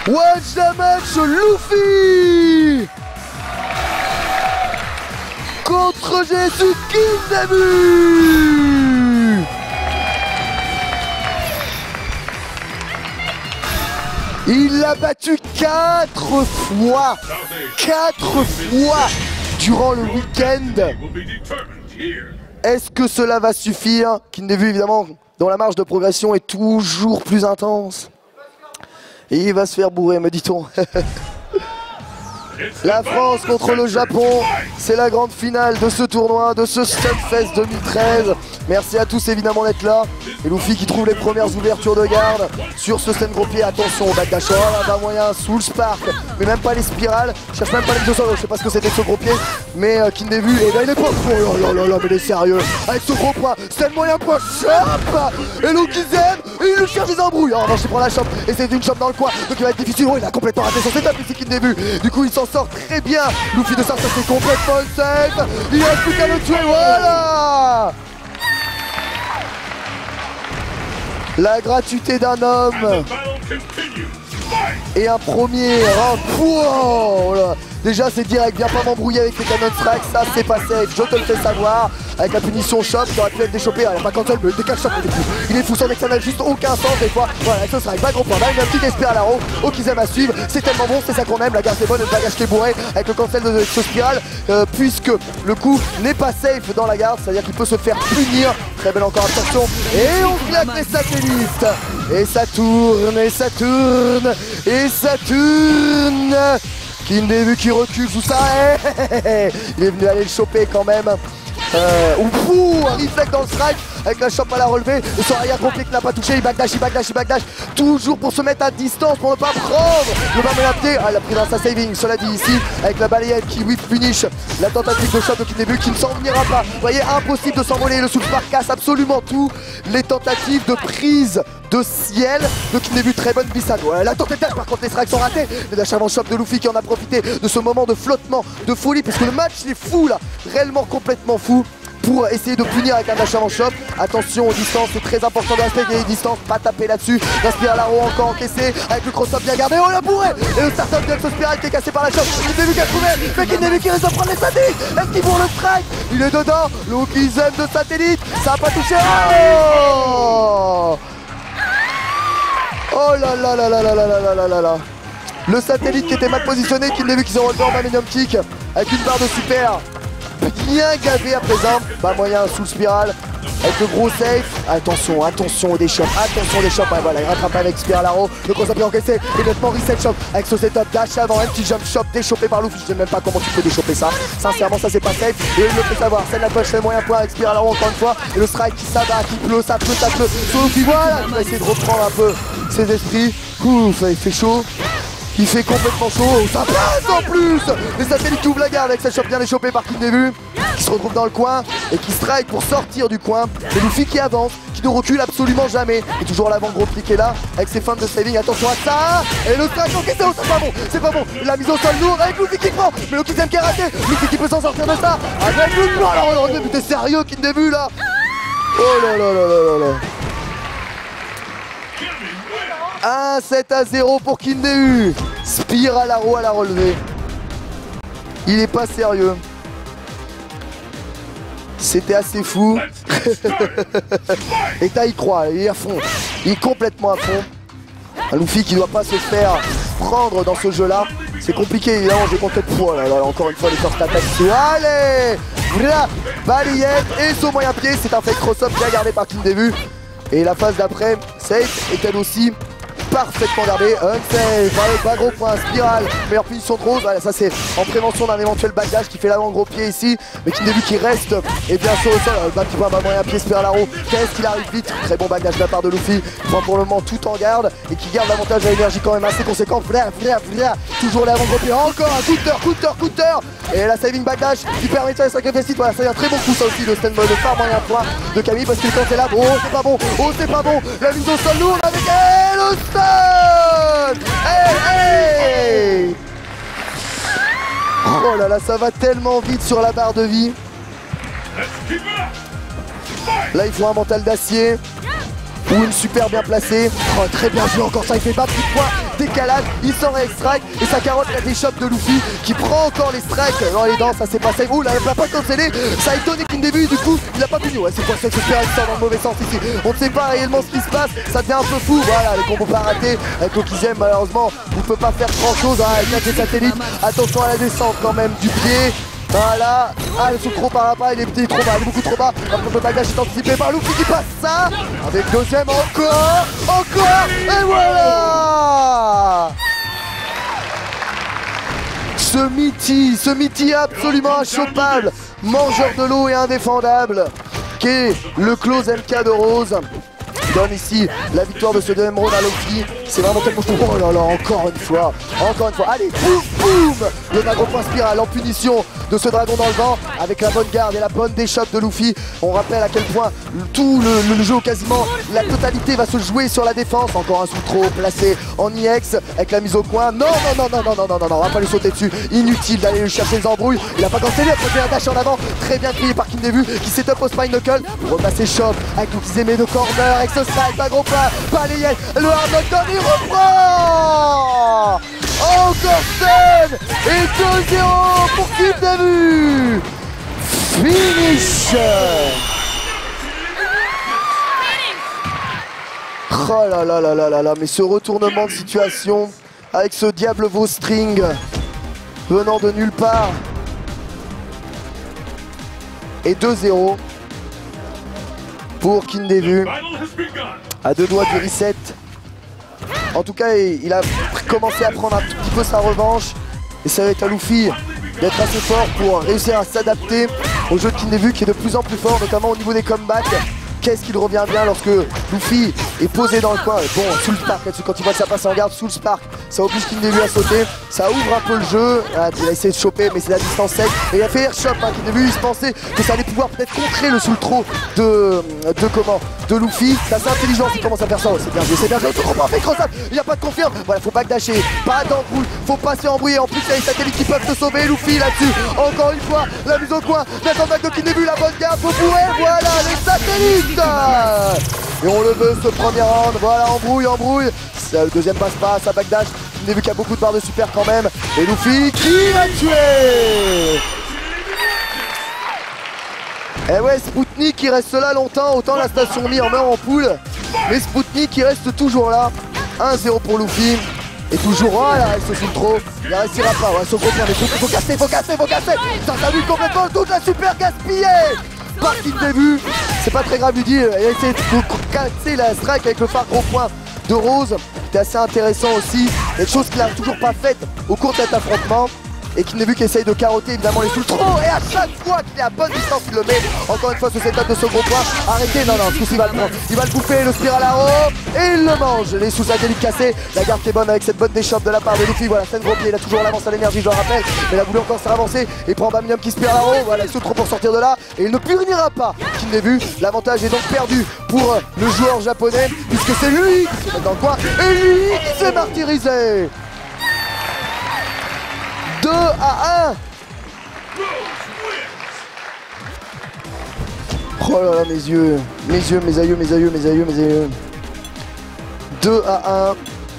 Watch the match Luffy contre Jésus Kindebu. Il l'a battu 4 fois. 4 fois durant le week-end. Est-ce que cela va suffire? Kindebu, évidemment, dont la marge de progression est toujours plus intense. Et il va se faire bourrer, me dit-on. La France contre le Japon, c'est la grande finale de ce tournoi, de ce Stunfest 2013. Merci à tous évidemment d'être là. Et Luffy qui trouve les premières ouvertures de garde sur ce stand gros pied. Attention au backdash, oh là bas moyen sous le spark, mais même pas les spirales. Je cherche même pas les deux solos, je sais pas ce que c'était ce gros pied. Mais Kindebu, et là il est pas. Oh là là là, mais il est sérieux. Avec ce gros point, stand moyen point, chope. Et Lokizem, il le cherche des embrouilles. En revanche il prend la chope et c'est une chope dans le coin. Donc il va être difficile. Oh il a complètement raté son setup ici Kindebu. Du coup il s'en sort très bien. Luffy de ça c'est complètement safe. Il reste plus qu'à le tuer, voilà. La gratuité d'un homme et un premier round. Wow, là. Déjà c'est direct, viens pas m'embrouiller avec les cannon strike, ça c'est pas safe, je te le fais savoir. Avec la punition choc qui aurait pu être déchopé, il a pas cancel, mais il décale choc, il est fou, son ça n'a juste aucun sens des fois. Voilà, ce sera pas gros point, là il a un petit esprit à l'arrow, Okizem à suivre, c'est tellement bon, c'est ça qu'on aime, la garde est bonne, le bagage qui est bourré avec le cancel de ce spirale, puisque le coup n'est pas safe dans la garde, c'est-à-dire qu'il peut se faire punir. Très belle encore, attention, et on claque les satellites. Et ça tourne, et ça tourne, et ça tourne. Kindebu qui recule sous ça, il est venu aller le choper quand même. Un reflex dans le strike avec la chope à la relever et son arrière complet qui n'a pas touché, il backdash, toujours pour se mettre à distance pour ne pas prendre le bas à pied. Ah, il a pris dans sa saving, cela dit ici avec la balayette qui whip punish la tentative de shot de Kindebu qui ne s'en venira pas. Vous voyez, impossible de s'envoler, le sous-spark casse absolument tout. Les tentatives de prise de ciel de Kindebu, très bonne glissade. Ouais, la tentative par contre les strikes sont ratés. Le dash avant shot de Luffy qui en a profité de ce moment de flottement, de folie, puisque le match il est fou là, réellement complètement fou. Pour essayer de punir avec un dash avant shot. Attention aux distances, c'est très important de respecter les distances, pas taper là-dessus. La spirale à roue encore encaissée avec le cross-up bien gardé. Oh la bourré. Et le start-up de ce spirale qui est cassé par la choc. Kindebu qui a trouvé, mais Kindebu qui risque de prendre les satellites. Est-ce qu'il bourre le strike? Il est dedans, Lokizem de satellite, ça a pas touché. Oh là là là là là là là là là là. Le satellite qui était mal positionné, Kindebu qui s'est relevé en Millennium Kick avec une barre de super. Bien gavé à présent, bas moyen sous le spirale avec le gros safe. Attention, attention des chops, ouais, voilà, il rattrape avec spirale arrow, le gros bien encaissé, et nettement reset shop avec ce setup dash avant, un petit jump shop déchopé par Luffy. Je sais même pas comment tu peux déchoper ça, sincèrement ça c'est pas safe, et il le fait savoir. Celle la push fait moyen point avec spirale arrow encore une fois, et le strike qui s'abat, qui pleut, ça pleut, sur Luffy, voilà, il va essayer de reprendre un peu ses esprits. Ouf, il fait chaud. Il fait complètement chaud, ça passe en plus. Les satellites qui ouvrent la garde avec cette chope bien échopée par Kindebu, qui se retrouve dans le coin et qui strike pour sortir du coin. Et Luffy qui avance, qui ne recule absolument jamais. Et toujours l'avant gros pied qui est là, avec ses feintes de saving, attention à ça. Et le strike encaissé, oh c'est pas bon, la mise au sol lourde avec Luffy qui prend, mais Lokizem qui est raté, Luffy qui peut s'en sortir de ça. Avec le plan, alors t'es sérieux Kindebu là? Oh là là là là là. 1-7-0 pour Kindebu. Spirale à roue à la relevée. Il est pas sérieux. C'était assez fou. Et là il croit, il est à fond. Il est complètement à fond. Un Luffy qui doit pas se faire prendre dans ce jeu là. C'est compliqué évidemment, j'ai compté de fois là, encore une fois les forces d'attaque. Allez, voilà, balayette et son moyen pied. C'est un fake cross-up bien gardé par Kindebu. Et la phase d'après, safe est elle aussi parfaitement gardé, unsafe, avec pas gros point, spirale, meilleure punition de Rose, voilà, ça c'est en prévention d'un éventuel backdash qui fait l'avant gros pied ici, mais Kindebu qui reste et bien sur le sol, bas petit point, bas moyen pied, spirale à roue, qu'est-ce qu'il arrive vite, très bon backdash de la part de Luffy, il prend pour le moment tout en garde et qui garde l'avantage à l'énergie quand même assez conséquent, toujours l'avant gros pied, encore un counter, et la saving backdash qui permet de faire les sacrifices, voilà, c'est un très bon coup ça aussi, le stand de phare moyen point de Camille parce qu'il est là, oh c'est pas bon, la mise au sol lourde avec le stun. Hey. Oh là là, ça va tellement vite sur la barre de vie. Là il faut un mental d'acier. ou une super bien placée. Oh, très bien joué encore ça, il fait pas petit point, décalage, il sort avec strike et sa carotte la déchoppe de Luffy qui prend encore les strikes dans les dents, ça s'est passé. Ouh là, il va pas canceller, ça a étonné qu'une début, du coup il a pas fini. Ouais, c'est quoi cette super sort dans le mauvais sens ici. On ne sait pas réellement ce qui se passe, ça devient un peu fou. Voilà, les combos pas ratés avec Okizem, malheureusement, on peut pas faire grand chose avec les satellites. Attention à la descente quand même du pied. Voilà, ah le trop par là, il est trop bas, il est beaucoup trop bas. Après le bagage est anticipé par Luffy qui passe ça. Avec deuxième encore, et voilà. Ce Mithy absolument inchopable, mangeur de l'eau et indéfendable, qui est le close MK de Rose. Donne ici la victoire de ce deuxième round à Luffy. C'est vraiment tellement fou. Oh là là, encore une fois. Allez, boum, boum. Le dragon point spirale en punition de ce dragon dans le vent avec la bonne garde et la bonne déchoppe de Luffy. On rappelle à quel point tout le jeu, quasiment la totalité, va se jouer sur la défense. Encore un sous-trop placé en IX avec la mise au coin. Non, on va pas lui sauter dessus. Inutile d'aller lui chercher les embrouilles. Il a pas cancellé, après un dash en avant. Très bien crié par King Devu qui setup au spine knuckle. Pour repasser Chop avec Okizeme de corner avec ce strike, un gros pas, balayette, le hard knockdown, il reprend. Encore seul et 2-0 pour King Devu. Finish. Oh là là là là là là, mais ce retournement de situation avec ce Diable Veau String venant de nulle part. Et 2-0 pour King Devu. À 2 doigts du reset. En tout cas, il a commencé à prendre un tout petit peu sa revanche. Et ça va être à Luffy d'être assez fort pour réussir à s'adapter au jeu de King Devu qui est de plus en plus fort, notamment au niveau des comebacks. Qu'est-ce qu'il revient bien lorsque Luffy est posé dans le coin. Bon, sous le spark là-dessus, quand il voit que ça passe en garde, sous le spark, ça oblige King Devu à sauter. Ça ouvre un peu le jeu. Ah, il a essayé de choper, mais c'est la distance sec. Et il a fait airshot, hein. King Devu, il se pensait que ça allait pouvoir peut-être contrer le sous le throw de Luffy. C'est assez intelligent s'il commence à faire ça. Oh, c'est bien joué, c'est bien joué. Il n'y a pas de confirme. Voilà, faut pas dasher, pas d'embrouille, faut pas s'embrouiller. En plus, il y a les satellites qui peuvent te sauver. Luffy là-dessus, encore une fois, la mise au coin. La comeback de King Devu, la bonne garde, faut bourrer. Voilà, les satellites. Et on le veut ce premier round. Voilà, embrouille. Le deuxième passe pas, ça backdash. King Devu qui a beaucoup de barres de super quand même. Et Luffy qui l'a tué. Et ouais, Spoutnik qui reste là longtemps, autant la station Mi en meurt en poule. Mais Spoutnik qui reste toujours là. 1-0 pour Luffy. Et toujours, voilà, il se fout trop. Il ne réussira pas, ouais, ce gros point, mais faut casser. Ça s'amuse complètement, toute la super gaspillée par King Devu. C'est pas très grave du dire, il a essayé de casser la strike avec le phare gros point de Rose. C'était assez intéressant aussi. Quelque chose qu'il n'a toujours pas faite au cours de cet affrontement. Et King Devu qui essaye de carotter évidemment les sous trop. Et à chaque fois qu'il est à bonne distance, il le met. Encore une fois, ce setup de ce gros point. Arrêtez, non, ce coup-ci, il va le prendre. Il va le bouffer, le spiral arrow. Et il le mange. Les sous-satellites cassés. La garde qui est bonne avec cette bonne déchoppe de la part de Luffy. Voilà, c'est un gros pied. Il a toujours l'avance à l'énergie, je le rappelle. Mais il a voulu encore se ravancer. Et prend Baminium qui spiral arrow. Voilà, il se trop pour sortir de là. Et il ne punira pas King Devu. L'avantage est donc perdu pour le joueur japonais. Puisque c'est lui qui se met dans le coin. Et lui qui s'est martyrisé. 2-1. Oh là là, mes yeux, mes aïeux. 2-1.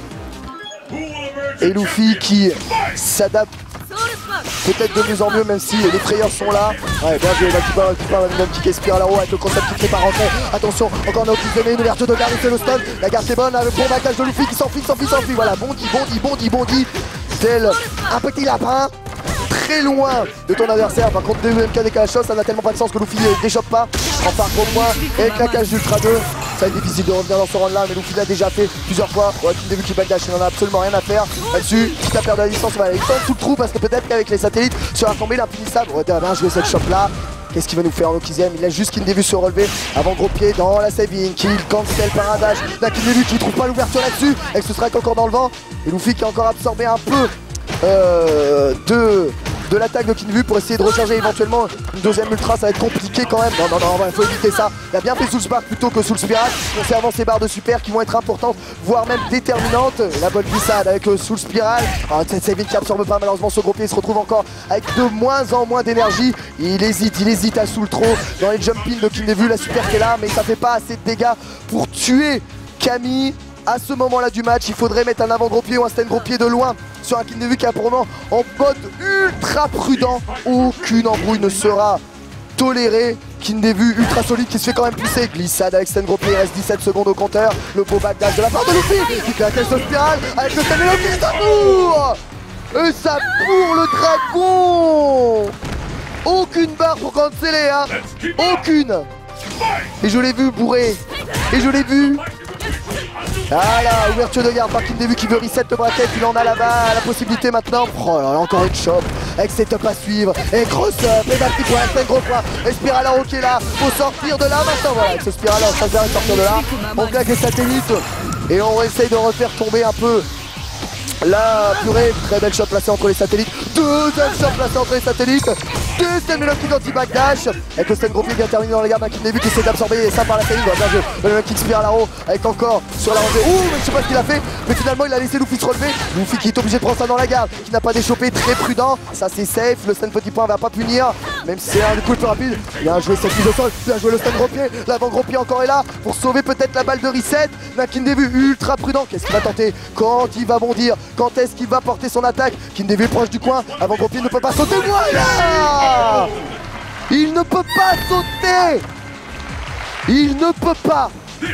Et Luffy qui s'adapte peut-être de mieux en mieux, même si les frayeurs sont là. Ouais, bien joué, là qui part, même qui expire à la roue avec le concept qui fait pas rentrer. Attention, encore un autre qui une ouverture de garde, c'est le stun. La garde est bonne, le bon backdash de Luffy qui s'enfuit. Voilà, bondi. Tel un petit lapin. Très loin de ton adversaire. Par contre, DMK décalage, ça n'a tellement pas de sens que Luffy déchoppe pas. En part gros point et claquage d'Ultra 2. Ça va être difficile de revenir dans ce round là, mais Luffy l'a déjà fait plusieurs fois. Ouais, King Devu qui backdash, il n'en a absolument rien à faire là-dessus. Quitte à perdre la distance, il tente sous le trou parce que peut-être qu'avec les satellites sur la tombée l'impunissable aurait bien joué cette shot là. Qu'est-ce qu'il va nous faire en Okizem? Il laisse juste King Devu se relever avant gros pied dans la saving. Kill cancel par un dash. Là, King Devu qui trouve pas l'ouverture là-dessus. Et ce strike encore dans le vent. Et Luffy qui a encore absorbé un peu de de l'attaque de Kinvu pour essayer de recharger éventuellement une deuxième ultra. Ça va être compliqué quand même. Non, il faut éviter ça. Il a bien fait Soul Spark plutôt que Soul Spiral, conservant ses barres de super qui vont être importantes, voire même déterminantes. La bonne glissade avec le Soul Spiral. Cette Saving qui absorbe pas malheureusement ce gros pied. Il se retrouve encore avec de moins en moins d'énergie. Il hésite à Soul trop dans les jumping de Kinvu. La super qui est là, mais ça fait pas assez de dégâts pour tuer Camille. À ce moment-là du match, il faudrait mettre un avant gros pied ou un stand gros pied de loin sur un Kinvu qui est pour le moment en mode ultra prudent. Aucune embrouille ne sera tolérée. Kinvu ultra solide qui se fait quand même pousser. Glissade avec stand gros pied, il reste 17 secondes au compteur. Le beau backdash de la part de Luffy qui claque la spirale avec le stand de Luffy, ça bourre. Et ça bourre le dragon. Aucune barre pour canceller, hein. Aucune. Et je l'ai vu bourrer. Et je l'ai vu. Ah là, ouverture de garde par Kinvu qui veut reset le bracket. Il en a là-bas la possibilité maintenant. Oh là là, encore une chope avec setup à suivre. Et grosse up, et petit point, c'est un gros point. Et Spiralaro qui est là. Faut sortir de là maintenant. Voilà, avec ce Spiralaro, ça vient de sortir de là. On claque les satellites. Et on essaye de refaire tomber un peu la purée. Très belle shot placée entre les satellites. Deuxième shot placée entre les satellites. Deuxième Melon Kick anti-backdash. Avec le stand gros pied qui a terminé dans les gardes. Kinvu qui essaie d'absorber ça par la série. Bien joué. Le Melon Kick Spiralaro avec encore sur la rangée. Ouh, mais je sais pas ce qu'il a fait. Mais finalement, il a laissé Luffy se relever. Luffy qui est obligé de prendre ça dans la garde. Qui n'a pas déchopé. Très prudent. Ça, c'est safe. Le stand petit point va pas punir. Même si c'est un coup le plus rapide. Bien joué cette mise au sol. Bien joué le stand gros pied. L'avant gros pied encore est là. Pour sauver peut-être la balle de reset. Mais Kinvu ultra prudent. Qu'est-ce qu'il va tenter? Quand il va bondir? Quand est-ce qu'il va porter son attaque? Kinvu proche du coin. Avant gros pied ne peut pas sauter. Voilà! Il ne peut pas sauter. Il ne peut pas.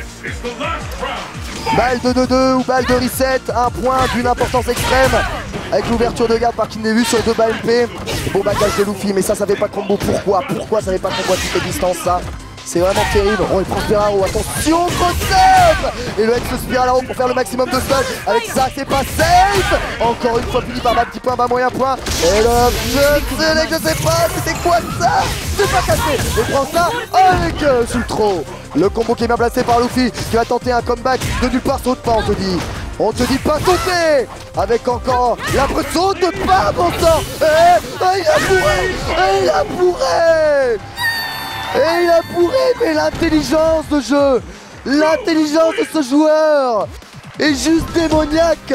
Balle de 2-2 ou balle de reset. Un point d'une importance extrême. Avec l'ouverture de garde par Kinvu sur 2 balles MP. Bon backdash de Luffy, mais ça fait pas combo. Pourquoi ça fait pas combo à toutes les distances ça? C'est vraiment terrible. Oh, il prend Spiralaro, attention, cross-up. Et le ex-Spiralaro pour faire le maximum de stun. Avec ça, c'est pas safe. Encore une fois puni par bas petit point, bas moyen point. Et le je sais pas, c'était quoi ça? C'est pas cassé. Et prend ça avec Sultro. Le combo qui est bien placé par Luffy qui va tenter un comeback de nulle part, saute pas, on te dit. On te dit pas sauter. Avec encore la saute pas, bon sang. Et il a bourré. Et il a bourré. Et il a bourré, mais l'intelligence de jeu, l'intelligence de ce joueur est juste démoniaque.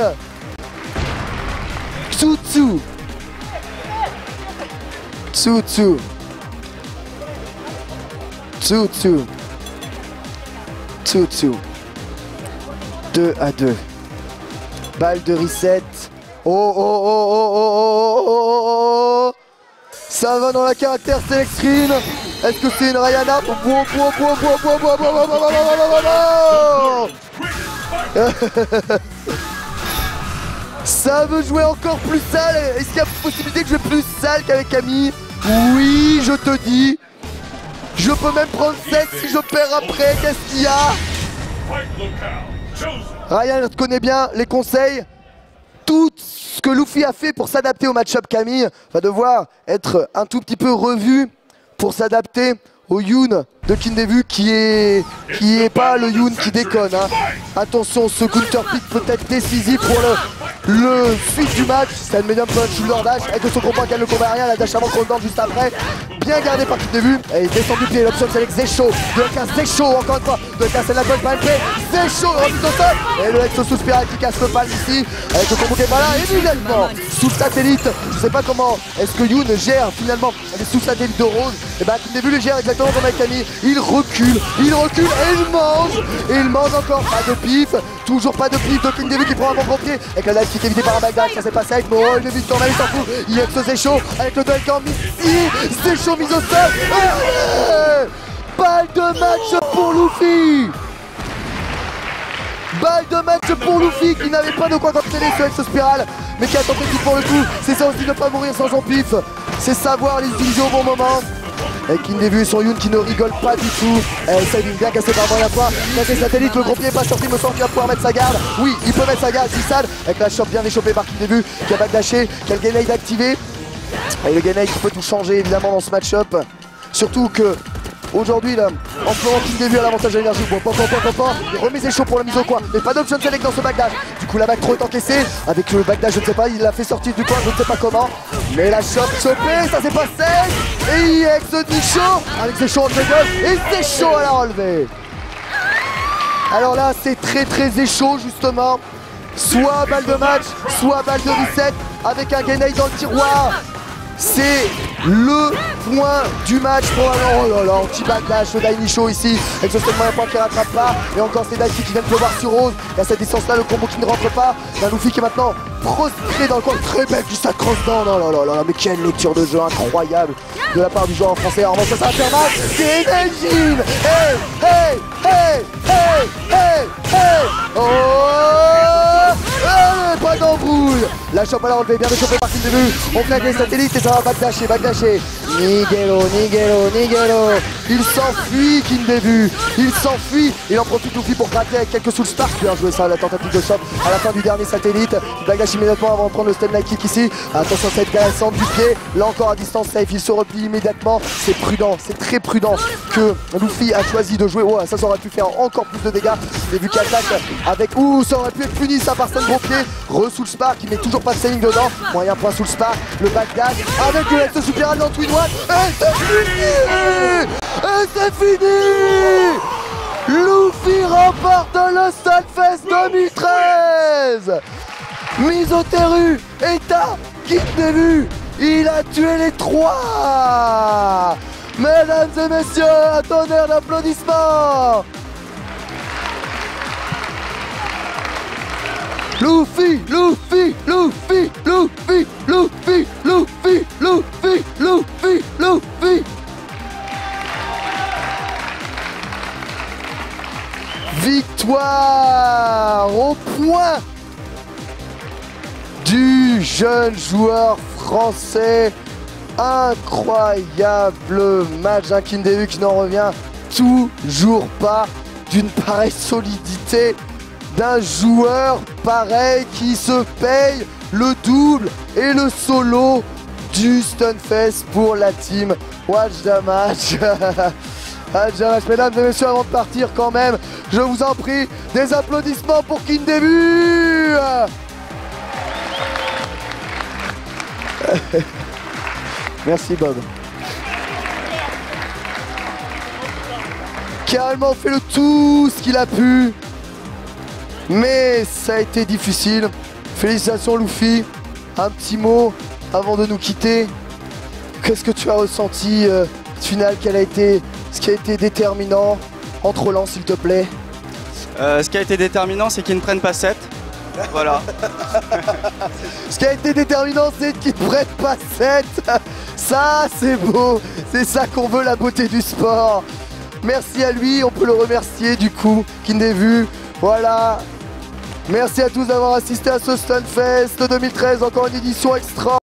Tsutsu. 2-2. Balle de reset. Oh. Ça va dans la caractère select screen. Est-ce que c'est une Ryana? Ça veut jouer encore plus sale. Est-ce qu'il y a possibilité de jouer plus sale qu'avec Camille? Oui, je te dis. Je peux même prendre 7 si je perds après. Qu'est-ce qu'il y a? Ryan connaît bien les conseils. Tout ce que Luffy a fait pour s'adapter au match-up Camille va devoir être un tout petit peu revu pour s'adapter au Yoon de Kinvu qui est pas le Yoon qui déconne, hein. Attention, ce counter pick peut être décisif pour le suite du match. C'est un medium punch shoulder dash avec son combat qui a le combat aérien, la dash avant down juste après. Bien gardé par Kinvu. Et il descend du pied, l'option c'est avec Zesho. De la Zesho encore une fois. De casser la bonne par MP. Zesho remise au sol. Et le ex sous Spiral qui casse le pal ici. Avec le combo qui est pas là immédiatement. Sous satellite. Je sais pas comment est-ce que Yoon gère finalement les sous satellites de Rose. Et bah Kinvu le gère exactement comme avec Camille. Il recule et il mange. Et il mange encore. Pas de pif. Toujours pas de pif de Kinvu qui prend un bon gros pied. Avec la life qui est évité par un backdash. Ça c'est pas safe. Mais oh, il évite quand même, il s'en fout. Il ex Zesho avec le duel qui ici. Zesho mise au sol. Balle de match pour Luffy. Balle de match pour Luffy qui n'avait pas de quoi canceller ce ex Spiral. Mais qui a tenté tout pour le coup. C'est ça aussi de ne pas mourir sans son pif. C'est savoir les utiliser au bon moment. Et Kinvu et son Yoon qui ne rigole pas du tout. Elle essaye de bien casser par la fois. Casser satellite, le gros pied est pas sorti, me semble qu'il va pouvoir mettre sa garde. Oui, il peut mettre sa garde, Glissade. Avec la chope bien échopée par Kinvu qui a backdashé, qui a le grenade activé. Et le grenade qui peut tout changer évidemment dans ce match-up. Surtout que aujourd'hui là, en ce moment Kindevu à l'avantage de l'énergie. Bon, il remet ses chauds pour la mise au coin, mais pas d'option select dans ce backdash. Du coup la back trop est encaissée, avec le backdash je ne sais pas, il l'a fait sortir du coin, je ne sais pas comment. Mais la chope chopée, ça c'est pas sec. Et EX dit chaud, avec ses chauds en gueule, et c'est chaud à la relever. Alors là c'est très échaud justement. Soit balle de match, soit balle de reset, avec un grenade dans le tiroir. C'est le point du match pour un... Oh là là, anti-backdash, le Daini Show ici, avec ce seulement un point qui ne rattrape pas. Et encore c'est Daiki qui vient de pleuvoir sur Rose. Et à cette distance-là, le combo qui ne rentre pas. Un Luffy qui est maintenant prostré dans le coin. Très belle du sac cross down. Oh là là là, mais quelle lecture de jeu incroyable de la part du joueur en français. Alors ça va faire mal. C'est Energy. Hey. Oh, pas d'embrouille. La chope à la relevée, bien déchopée par Kindevu. On claque les satellites et ça va backdasher. Nigelo. Il s'enfuit Kindevu. Il s'enfuit. Il en profite Luffy pour gratter avec quelques soul spark. Bien joué ça, la tentative de chope à la fin du dernier satellite. Il backdash immédiatement avant de prendre le stun light kick ici. Attention cette descente du pied. Là encore à distance safe. Il se replie immédiatement. C'est prudent, c'est très prudent que Luffy a choisi de jouer. Ouais, ça aurait pu faire encore plus de dégâts. J'ai vu qu'il attaque avec... Ouh, ça aurait pu être puni ça par Stun gros pied. Re-soul spark, il met toujours pas de sailing dedans. Moyen point soul spark, le backdash avec le Lex Superior dans Twin One. Et c'est fini. Luffy remporte le Stunfest 2013. Misoteru, Eta, Kindevu, il a tué les trois. Mesdames et messieurs, un tonnerre d'applaudissements. Luffy. Victoire au point du jeune joueur français. Incroyable match d'un Kindevu qui n'en revient toujours pas d'une pareille solidité, d'un joueur pareil qui se paye le double et le solo du Stunfest pour la team Watch the Match. Mesdames et messieurs, avant de partir quand même, je vous en prie, des applaudissements pour Kindevu. Merci Bob. Carrément fait tout ce qu'il a pu. Mais ça a été difficile. Félicitations Luffy. Un petit mot avant de nous quitter. Qu'est-ce que tu as ressenti final, ce qui a été déterminant? Entre relance s'il te plaît. Ce qui a été déterminant, c'est qu'ils ne prennent pas 7. Voilà. Ce qui a été déterminant, c'est qu'ils ne prennent pas 7. Ça, c'est beau. C'est ça qu'on veut, la beauté du sport. Merci à lui, on peut le remercier du coup, Kindevu. Voilà. Merci à tous d'avoir assisté à ce Stunfest 2013, encore une édition extra.